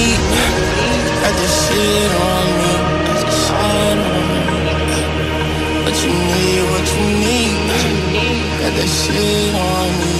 Got this shit on me. What you need, what you need. Got that shit on me.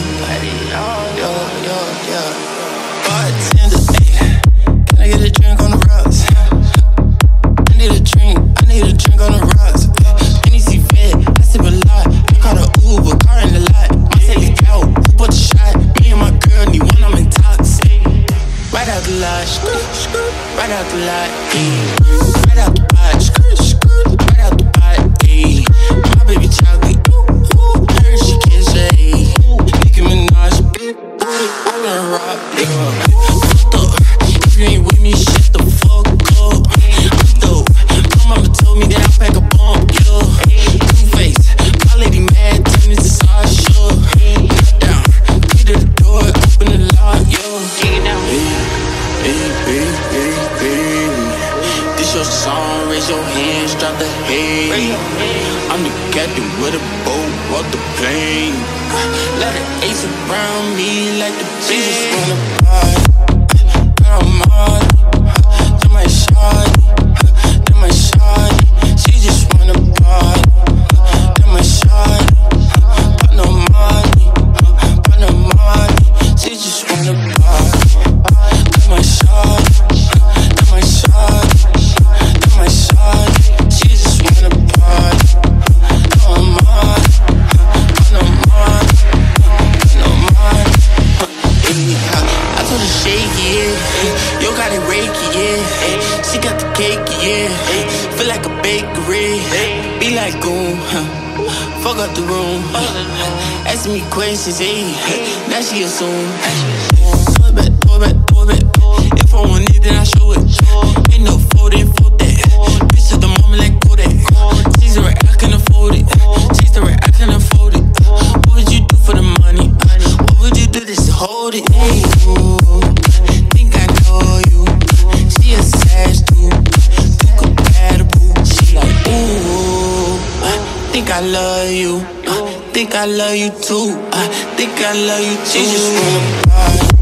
Yeah. Bartender, ayy. Can I get a drink on the rocks? I need a drink on the rocks. NEC vet, I sip a lot. I caught a Uber, car in the lot. My celly out, who put the shot? Me and my girl need one, I'm in tox. Right out the lot, right out the lot, ayy. Right out the pot, right out the pot, ayy. My baby chocolate, her she kiss her, ayy. Nicki Minaj, I'm gonna rock, yeah. Fucked up, if you ain't with me, shut the fuck up. I'm dope, my mama told me that I pack a bump, yeah. Two-Face, my lady mad, turn it to Sasha. Knock down, get to the door, open the lock, yeah. Hey. This your song, raise your hands, drop the hay. I'm the captain with a boat, walk the plane. Let the ace around me like the bitch. Just wanna party, I'm Molly. That my shawty, she just wanna party. That my shawty, pop no money, she just wanna party. That my shawty, she just wanna party. No money. I told her shake it, yeah. Yo got it reiki, yeah. She got the cake, yeah. Feel like a bakery, be like goon, fuck up the room. Asking me questions, ayy. Now she assume. Throw it back. If I want it, then I show it. Ain't no folding for that. Bitch at the moment like Kodak. She's the right, I can afford it. She's the right, I can afford it. What would you do for the money? What would you do just to hold it? Ooh, think I know you. She a sash too. Too compatible. She like, ooh, think I love you. Think I love you too. Think I love you too. She just wanna party.